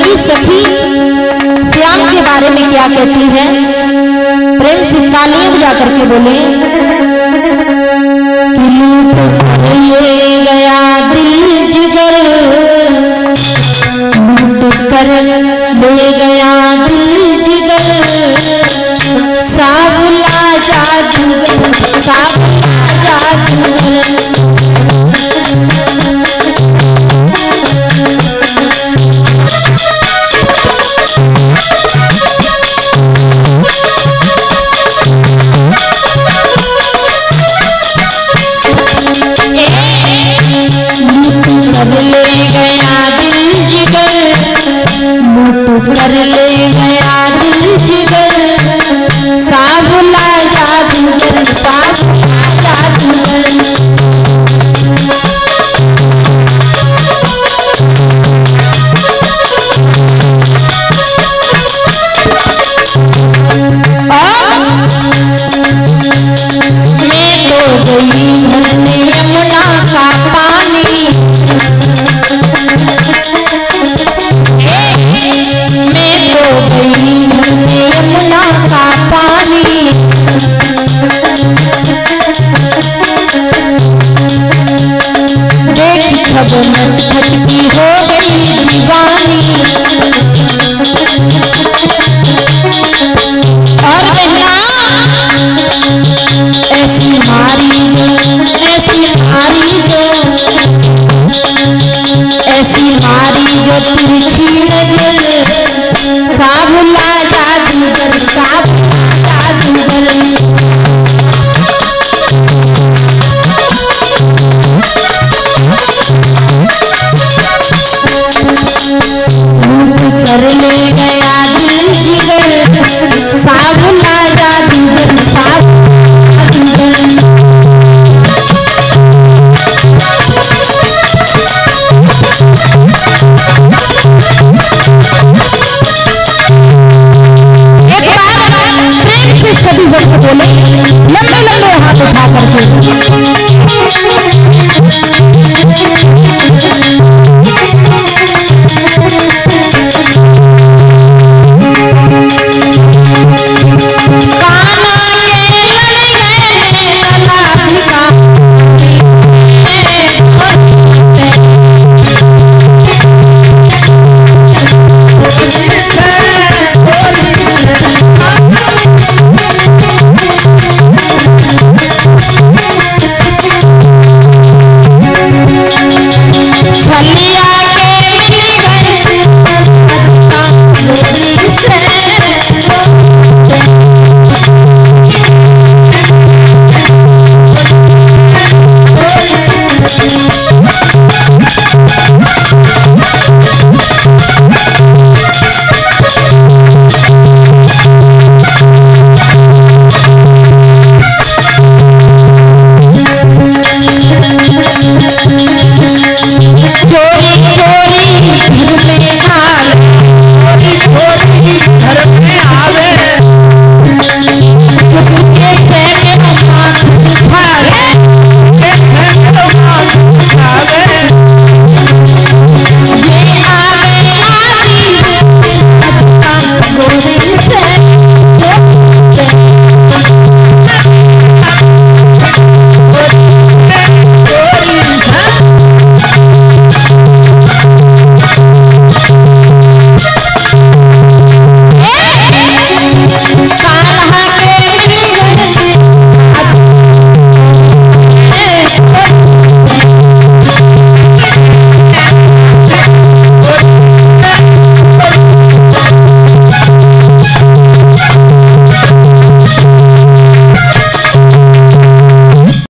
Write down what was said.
उसकी सखी श्याम के बारे में क्या कहती है, प्रेम से तालियां बजा करके बोले कि लूट ले गया दिल जिगर, लूट कर ले गया दिल जिगर, साबुला जादूगर, साबुला जादूगर। कर ले गया दिल जिगर, साबुला जादूगर, साबुला जादूगर। मैं तो गई भरने यमुना का पानी, यमुना का पानी, देख छब भटकी हो गई दीवानी। और कहना ऐसी मारी जो, ऐसी मारी जो, ऐसी मारी जो तिरछी नजर, साबुला जादूगर, साबुला जादूगर। लूट कर ले गया दिल जिगर, साबुला